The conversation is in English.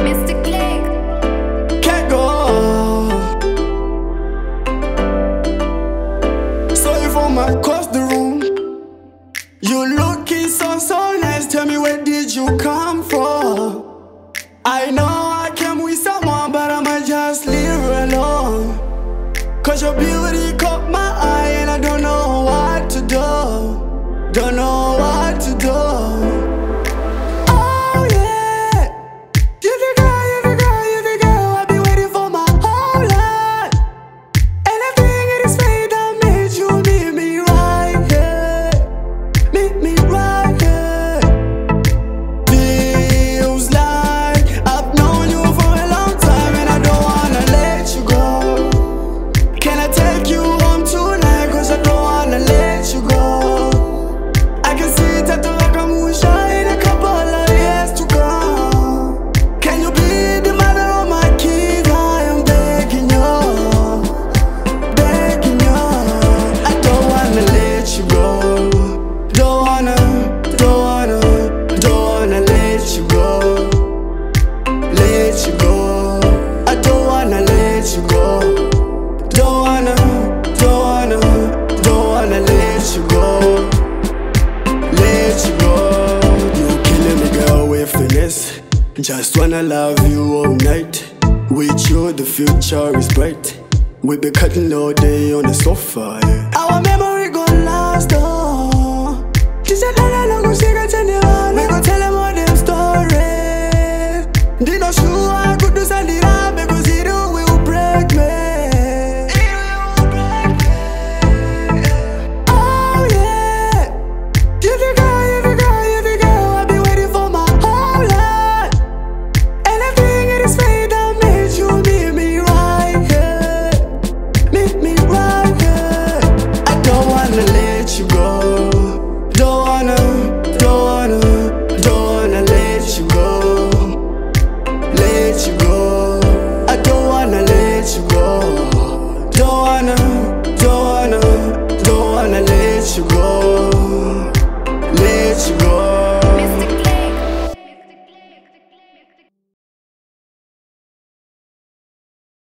Mr. Click. Can't go. So if I'm across the room, you looking so nice. Tell me, where did you come from? I know I came with someone, but I'ma just leave her alone. Cause your beauty caught my eye and I don't know what to do. Don't know what to do. Oh yeah, you the girl, you the girl, you the girl I've been waiting for my whole life. Anything in this fate that made you meet me right here. Meet me right here. Feels like I've known you for a long time and I don't wanna let you go. Can I take you home tonight? Cause I don't wanna let you go. I can see it at the rock and moonshine in a couple of years to come. Can you be the mother of my kids? I am begging you, begging you. I don't wanna let you go. Don't wanna let you go. Let you go. I don't wanna let you go. Don't wanna let you go. Let you go. You killing me, girl, with finesse. Just wanna love you all night. With you, the future is bright. We be cutting all day on the sofa, yeah. Our memory gon' last, oh. She said that